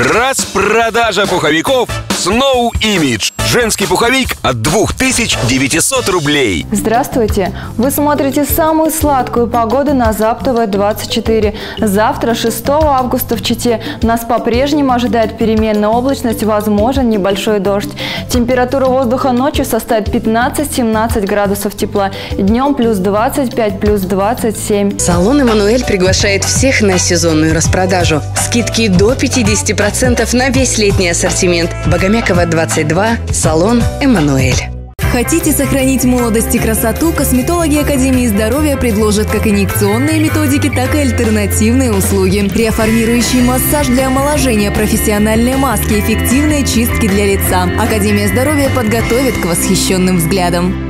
Распродажа пуховиков Snow Image. Женский пуховик от 2900 рублей. Здравствуйте! Вы смотрите самую сладкую погоду на ЗАП-ТВ-24. Завтра, 6 августа в Чите, нас по-прежнему ожидает переменная облачность, возможен небольшой дождь. Температура воздуха ночью составит 15-17 градусов тепла, днем плюс 25, плюс 27. Салон «Эммануэль» приглашает всех на сезонную распродажу. Скидки до 50% на весь летний ассортимент. Богомякова, 22, салон «Эммануэль». Хотите сохранить молодость и красоту? Косметологи Академии здоровья предложат как инъекционные методики, так и альтернативные услуги. Реформирующий массаж для омоложения, профессиональные маски, эффективные чистки для лица. Академия здоровья подготовит к восхищенным взглядам.